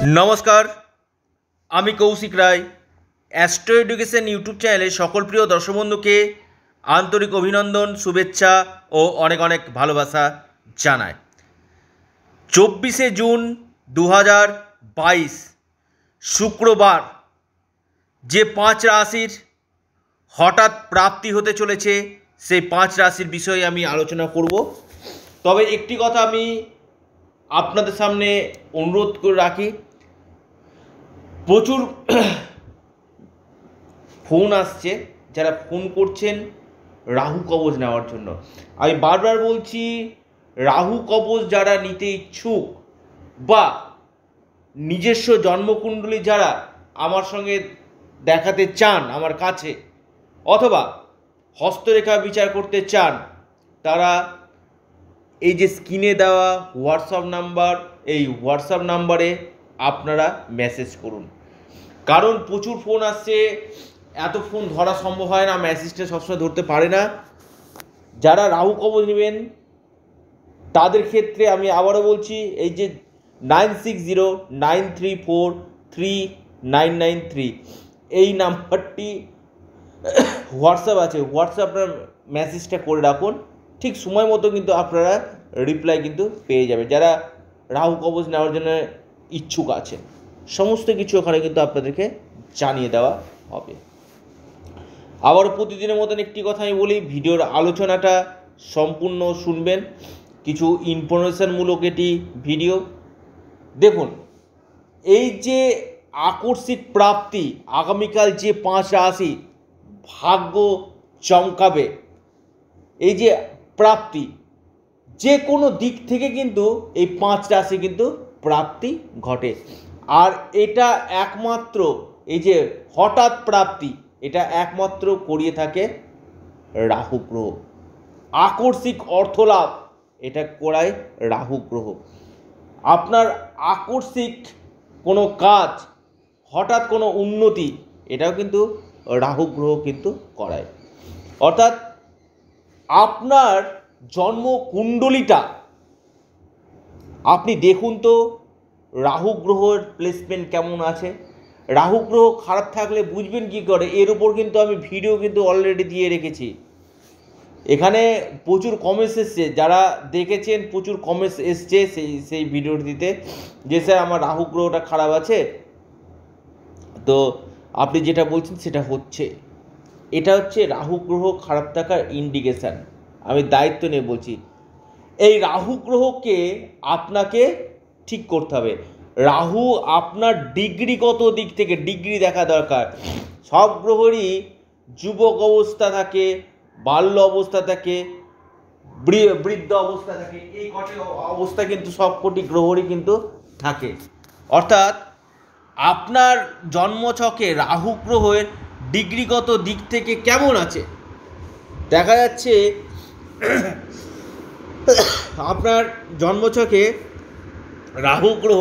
নমস্কার, আমি Kaushik Roy. Astro education YouTube চ্যানেলে সকল প্রিয় দর্শক বন্ধুকে আন্তরিক অভিনন্দন, শুভেচ্ছা ও অনেক অনেক ভালোবাসা জানায়। 24শে জুন 2022 শুক্রবার যে 5 রাশির হঠাৎ প্রাপ্তি হতে চলেছে সেই 5 রাশির বিষয়ে আমি আলোচনা করব। তবে একটি কথা আমি আপনাদের সামনে অনুরোধ করে রাখি, প্রচুর ফোন আসছে, যারা ফোন করছেন রাহু কবচ নেওয়ার জন্য। আমি বারবার বলছি, রাহু কবচ যারা নিতে ইচ্ছুক বা নিজস্ব জন্মকুণ্ডলী যারা আমার সঙ্গে দেখাতে চান আমার কাছে, অথবা হস্তরেখা বিচার করতে চান, তারা এই যে স্ক্রিনে দেওয়া হোয়াটসঅ্যাপ নাম্বার, এই হোয়াটসঅ্যাপ নাম্বারে আপনারা মেসেজ করুন। কারণ প্রচুর ফোন আসছে, এত ফোন ধরা সম্ভব হয় না, মেসেজটা সবসময় ধরতে পারে না। যারা রাহু কবচ নেবেন তাদের ক্ষেত্রে আমি আবারও বলছি, এই যে 9609343993 এই নাম্বারটি হোয়াটসঅ্যাপ আছে, হোয়াটসঅ্যাপ আপনার মেসেজটা করে রাখুন। ঠিক সময় মতো কিন্তু আপনারা রিপ্লাই কিন্তু পেয়ে যাবেন। যারা রাহু কবচ নেওয়ার জন্য ইচ্ছুক আছেন, সমস্ত কিছু ওখানে কিন্তু আপনাদেরকে জানিয়ে দেওয়া হবে। আবার প্রতিদিনের মতন একটি কথা আমি বলি, ভিডিওর আলোচনাটা সম্পূর্ণ শুনবেন, কিছু ইনফরমেশনমূলক এটি ভিডিও। দেখুন, এই যে আকস্মিক প্রাপ্তি, আগামীকাল যে 5 রাশি ভাগ্য চমকাবে, এই যে প্রাপ্তি যে কোনো দিক থেকে কিন্তু এই 5 রাশি কিন্তু প্রাপ্তি ঘটে। আর এটা একমাত্র এই যে হঠাৎ প্রাপ্তি, এটা একমাত্র করিয়ে থাকে রাহু গ্রহ। আকস্মিক অর্থলাভ এটা করায় রাহু গ্রহ। আপনার আকস্মিক কোনো কাজ, হঠাৎ কোনো উন্নতি, এটাও কিন্তু রাহু গ্রহ কিন্তু করায়। অর্থাৎ আপনার জন্ম কুণ্ডলিটা আপনি দেখুন তো, রাহু গ্রহের প্লেসমেন্ট কেমন আছে। রাহু গ্রহ খারাপ থাকলে বুঝবেন কি করে, এর উপর কিন্তু আমি ভিডিও কিন্তু অলরেডি দিয়ে রেখেছি। এখানে প্রচুর কমেন্টস এসছে, যারা দেখেছেন প্রচুর কমেন্টস এসছে সেই ভিডিওটিতে যে স্যার আমার রাহু গ্রহটা খারাপ আছে, তো আপনি যেটা বলছেন সেটা হচ্ছে। এটা হচ্ছে রাহু গ্রহ খারাপ থাকার ইন্ডিকেশান। আমি দায়িত্ব নিয়ে বলছি, এই রাহু গ্রহকে আপনাকে ঠিক করতে হবে। রাহু আপনার ডিগ্রিগত দিক থেকে ডিগ্রি দেখা দরকার। সব গ্রহেরই যুবক অবস্থা থাকে, বাল্য অবস্থা থাকে, বৃদ্ধ অবস্থা থাকে, এই কটি অবস্থা কিন্তু সব কটি গ্রহেরই কিন্তু থাকে। অর্থাৎ আপনার জন্মছকে রাহু গ্রহের ডিগ্রিগত দিক থেকে কেমন আছে দেখা যাচ্ছে। আপনার জন্মছকে রাহু গ্রহ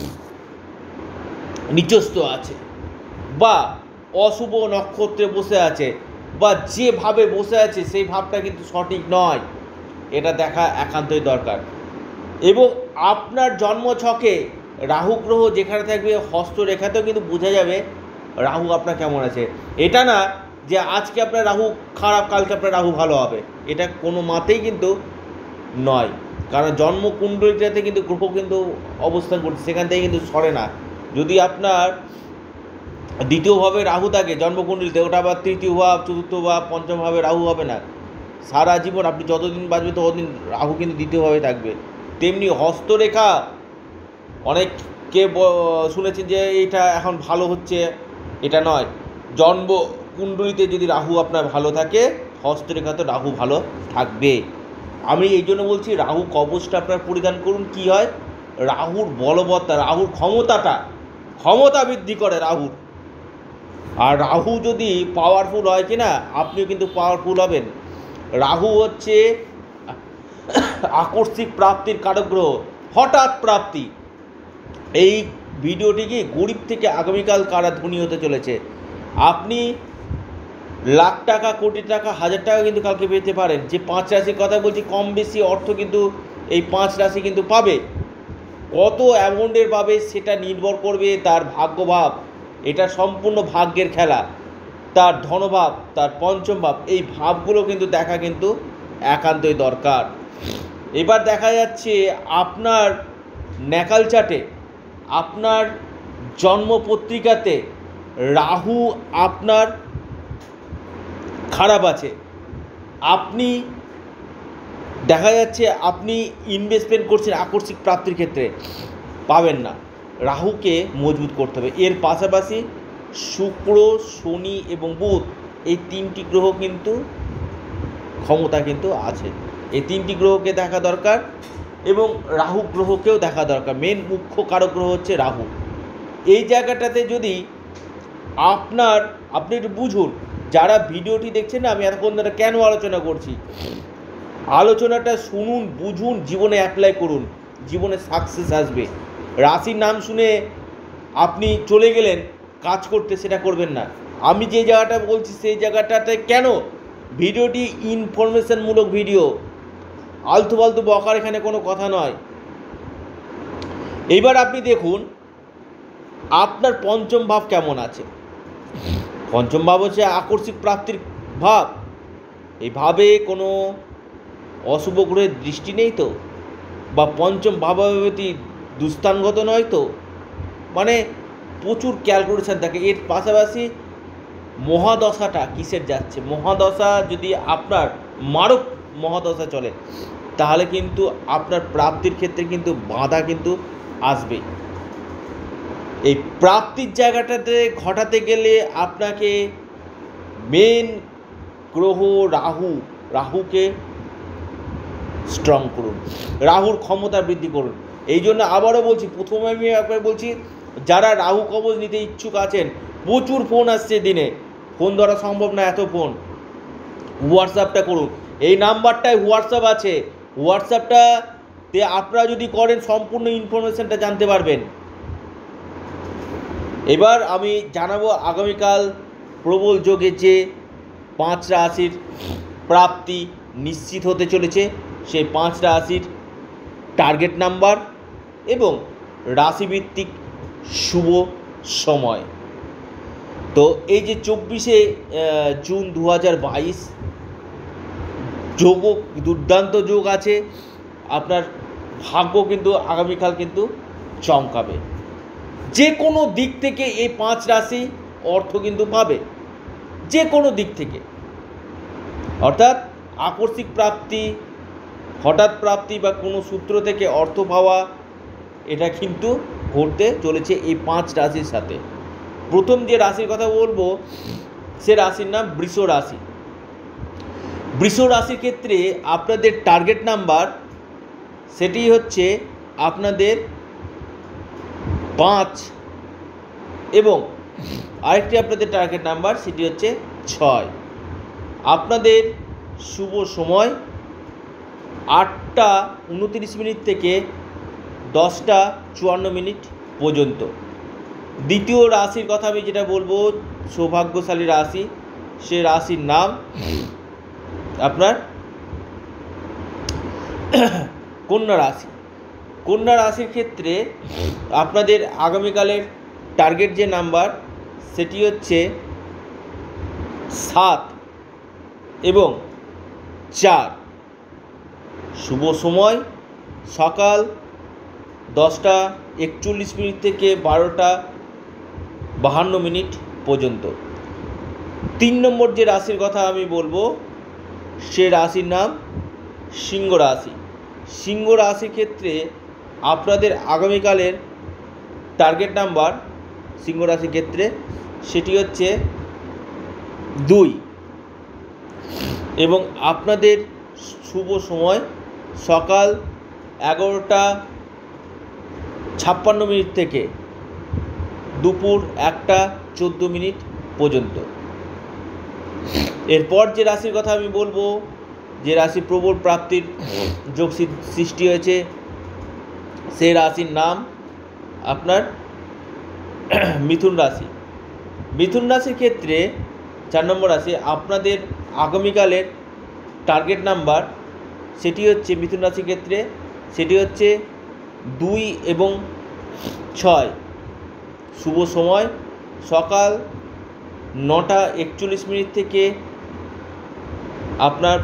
নিচস্থ আছে, বা অশুভ নক্ষত্রে বসে আছে, বা যেভাবে বসে আছে সেই ভাবটা কিন্তু সঠিক নয়, এটা দেখা একান্তই দরকার। এবং আপনার জন্মছকে রাহু গ্রহ যেখানে থাকবে, হস্তরেখাতেও কিন্তু বোঝা যাবে রাহু আপনার কেমন আছে। এটা না যে আজকে আপনার রাহু খারাপ, কালকে আপনার রাহু ভালো হবে, এটা কোনো মাতেই কিন্তু নয়। কারণ জন্মকুণ্ডলিটাতে কিন্তু গ্রহ কিন্তু অবস্থান করছে, সেখান থেকে কিন্তু সরে না। যদি আপনার দ্বিতীয়ভাবে রাহু থাকে জন্মকুণ্ডলিতে, ওটা আবার তৃতীয় ভাব, চতুর্থ ভাব, পঞ্চম ভাবে রাহু হবে না। সারা জীবন আপনি যতদিন বাঁচবে ততদিন রাহু কিন্তু দ্বিতীয়ভাবে থাকবে। তেমনি হস্তরেখা, অনেককে শুনেছেন যে এটা এখন ভালো হচ্ছে, এটা নয়। জন্মকুণ্ডলিতে যদি রাহু আপনার ভালো থাকে, হস্তরেখা তো রাহু ভালো থাকবে। আমি এই জন্য বলছি, রাহু কবচটা আপনার পরিধান করুন। কি হয়, রাহুর বলবত্তা, রাহুর ক্ষমতা বৃদ্ধি করে রাহুর। আর রাহু যদি পাওয়ারফুল হয় কিনা, আপনিও কিন্তু পাওয়ারফুল হবেন। রাহু হচ্ছে আকস্মিক প্রাপ্তির কারক গ্রহ, হঠাৎ প্রাপ্তি। এই ভিডিওটি কি গরিব থেকে আগামীকাল কারা ধনী হতে চলেছে। আপনি লাখ টাকা, কোটি টাকা, হাজার টাকা কিন্তু কালকে পেতে পারেন। যে 5 রাশির কথা বলছি, কম বেশি অর্থ কিন্তু এই 5 রাশি কিন্তু পাবে। কত অ্যামাউন্টের পাবে সেটা নির্ভর করবে তার ভাগ্যভাব। এটা সম্পূর্ণ ভাগ্যের খেলা। তার ধনভাব, তার পঞ্চম ভাব, এই ভাবগুলো কিন্তু দেখা কিন্তু একান্তই দরকার। এবার দেখা যাচ্ছে আপনার ন্যাকাল চার্টে, আপনার জন্মপত্রিকাতে রাহু আপনার খারাপ আছে। আপনি দেখা যাচ্ছে আপনি ইনভেস্টমেন্ট করছেন আকস্মিক প্রাপ্তির ক্ষেত্রে, পাবেন না। রাহুকে মজবুত করতে হবে। এর পাশাপাশি শুক্র, শনি এবং বুধ, এই তিনটি গ্রহ কিন্তু ক্ষমতা কিন্তু আছে। এই তিনটি গ্রহকে দেখা দরকার এবং রাহু গ্রহকেও দেখা দরকার। মেন মুখ্য কারক গ্রহ হচ্ছে রাহু। এই জায়গাটাতে যদি আপনি একটু বুঝুন, যারা ভিডিওটি দেখছেন না, আমি এতক্ষণ ধরে কেন আলোচনা করছি, আলোচনাটা শুনুন, বুঝুন, জীবনে অ্যাপ্লাই করুন, জীবনে সাকসেস আসবে। রাশির নাম শুনে আপনি চলে গেলেন কাজ করতে, সেটা করবেন না। আমি যে জায়গাটা বলছি সেই জায়গাটাতে কেন ভিডিওটি ইনফরমেশনমূলক ভিডিও, আলতু ফালতু বকার এখানে কোনো কথা নয়। এইবার আপনি দেখুন আপনার পঞ্চম ভাব কেমন আছে। পঞ্চম ভাব হচ্ছে আকস্মিক প্রাপ্তির ভাব। এই ভাবে কোনো অশুভ গ্রহের দৃষ্টি নেই তো, বা পঞ্চম ভাবাবতী দুস্থানগত নয় তো, মানে প্রচুর ক্যালকুলেশন থাকে। এর পাশাপাশি মহাদশাটা কিসের যাচ্ছে, মহাদশা যদি আপনার মারক মহাদশা চলে, তাহলে কিন্তু আপনার প্রাপ্তির ক্ষেত্রে কিন্তু বাধা কিন্তু আসবে। এই প্রাপ্তির জায়গাটাতে ঘটাতে গেলে আপনাকে মেন গ্রহ রাহুকে স্ট্রং করুন, রাহুর ক্ষমতা বৃদ্ধি করুন। এই জন্য আবারও বলছি, প্রথমে আমি একবার বলছি, যারা রাহু কবচ নিতে ইচ্ছুক আছেন, প্রচুর ফোন আসছে দিনে, ফোন ধরা সম্ভব না এত ফোন, হোয়াটসঅ্যাপটা করুন। এই নাম্বারটায় হোয়াটসঅ্যাপ আছে, হোয়াটসঅ্যাপটাতে আপনারা যদি করেন সম্পূর্ণ ইনফরমেশানটা জানতে পারবেন। এবার আমি জানাবো আগামীকাল প্রবল যোগে যে 5 রাশির প্রাপ্তি নিশ্চিত হতে চলেছে, সেই 5 রাশির টার্গেট নাম্বার এবং রাশিভিত্তিক শুভ সময়। তো এই যে 24শে জুন 2022 যোগ, দুর্দান্ত যোগ আছে। আপনার ভাগ্য কিন্তু আগামীকাল কিন্তু চমকাবে। যে কোনো দিক থেকে এই 5 রাশি অর্থ কিন্তু পাবে, যে কোনো দিক থেকে। অর্থাৎ আকস্মিক প্রাপ্তি, হঠাৎ প্রাপ্তি বা কোনো সূত্র থেকে অর্থ পাওয়া, এটা কিন্তু ঘটতে চলেছে এই 5 রাশির সাথে। প্রথম যে রাশির কথা বলবো সে রাশির নাম বৃষ রাশি। বৃষ রাশির ক্ষেত্রে আপনাদের টার্গেট নাম্বার সেটি হচ্ছে আপনাদের 5 এবং আরেকটি আপনাদের টার্গেট নাম্বার সেটি হচ্ছে 6। আপনাদের শুভ সময় 8টা 29 মিনিট থেকে 10টা 54 মিনিট পর্যন্ত। দ্বিতীয় রাশির কথা আমি যেটা বলবো, সৌভাগ্যশালী রাশি, সে রাশির নাম আপনার কন্যা রাশি। কন্যা রাশির ক্ষেত্রে আপনাদের আগামীকালের টার্গেট যে নাম্বার সেটি হচ্ছে 7 এবং 4। শুভ সময় সকাল 10টা 41 মিনিট থেকে 12টা 52 মিনিট পর্যন্ত। 3 নম্বর যে রাশির কথা আমি বলবো সে রাশির নাম সিংহ রাশি। সিংহ রাশির ক্ষেত্রে আপনাদের আগামীকালের টার্গেট নাম্বার সিংহ রাশির ক্ষেত্রে সেটি হচ্ছে 2 এবং আপনাদের শুভ সময় সকাল 11টা 56 মিনিট থেকে দুপুর 1টা 14 মিনিট পর্যন্ত। এরপর যে রাশির কথা আমি বলবো, যে রাশি প্রবল প্রাপ্তির যোগ সৃষ্টি হয়েছে, সেই রাশির নাম আপনার মিথুন রাশি। মিথুন রাশির ক্ষেত্রে 4 নম্বর রাশি, আপনাদের আগামীকালের টার্গেট নাম্বার সেটি হচ্ছে মিথুন রাশির ক্ষেত্রে সেটি হচ্ছে 2 এবং 6 শুভ সময় সকাল 9:41 থেকে আপনার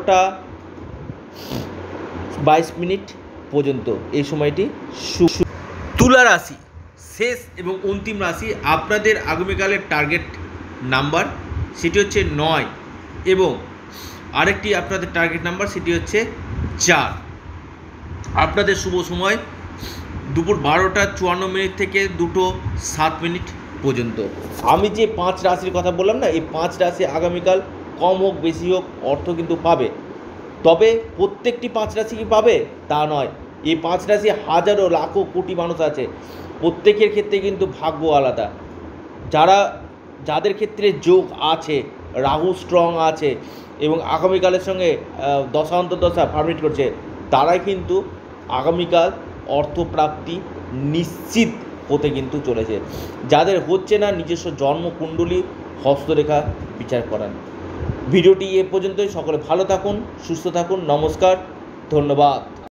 12:22 পর্যন্ত এই সময়টি তুলা রাশি শেষ এবং অন্তিম রাশি। আপনাদের আগামীকালের টার্গেট নাম্বার সেটি হচ্ছে 9 এবং আরেকটি আপনাদের টার্গেট নাম্বার সেটি হচ্ছে 4। আপনাদের শুভ সময় দুপুর 12:54 থেকে 2:07 পর্যন্ত। আমি যে 5 রাশির কথা বললাম না, এই 5 রাশি আগামীকাল কম হোক বেশি হোক অর্থ কিন্তু পাবে। তবে প্রত্যেকটি 5 রাশি কি পাবে তা নয়। এই 5 রাশি হাজারো লাখো কোটি মানুষ আছে, প্রত্যেকের ক্ষেত্রে কিন্তু ভাগ্য আলাদা। যাদের ক্ষেত্রে যোগ আছে, রাহু স্ট্রং আছে এবং আগামীকালের সঙ্গে দশা পারমিট করছে, তারাই কিন্তু আগামীকাল অর্থপ্রাপ্তি নিশ্চিত হতে কিন্তু চলেছে। যাদের হচ্ছে না, নিজস্ব জন্মকুণ্ডলী হস্তরেখা বিচার করান। ভিডিওটি এ পর্যন্তই। সকলে ভালো থাকুন, সুস্থ থাকুন। নমস্কার, ধন্যবাদ।